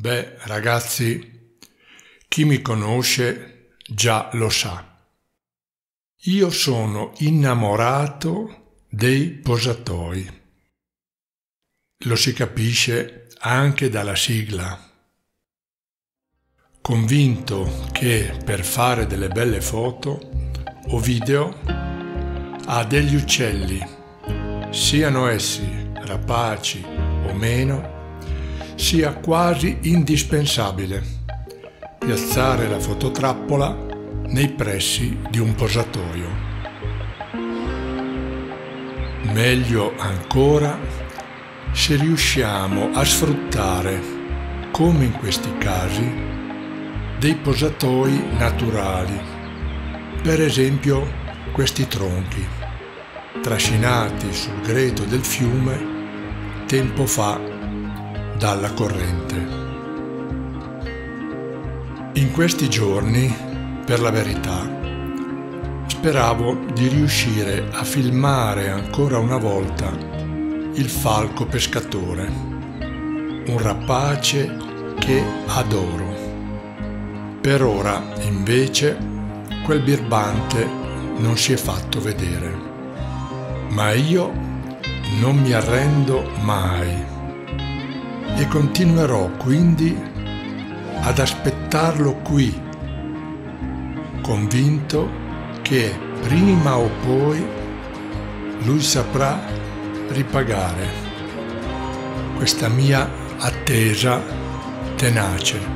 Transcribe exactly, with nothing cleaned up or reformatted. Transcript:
Beh, ragazzi, chi mi conosce già lo sa. Io sono innamorato dei posatoi. Lo si capisce anche dalla sigla. Convinto che per fare delle belle foto o video a degli uccelli, siano essi rapaci o meno, sia quasi indispensabile piazzare la fototrappola nei pressi di un posatoio. Meglio ancora se riusciamo a sfruttare, come in questi casi, dei posatoi naturali, per esempio questi tronchi, trascinati sul greto del fiume tempo fa dalla corrente. In questi giorni, per la verità, speravo di riuscire a filmare ancora una volta il falco pescatore, un rapace che adoro. Per ora, invece, quel birbante non si è fatto vedere. Ma io non mi arrendo mai e continuerò quindi ad aspettarlo qui, convinto che prima o poi lui saprà ripagare questa mia attesa tenace.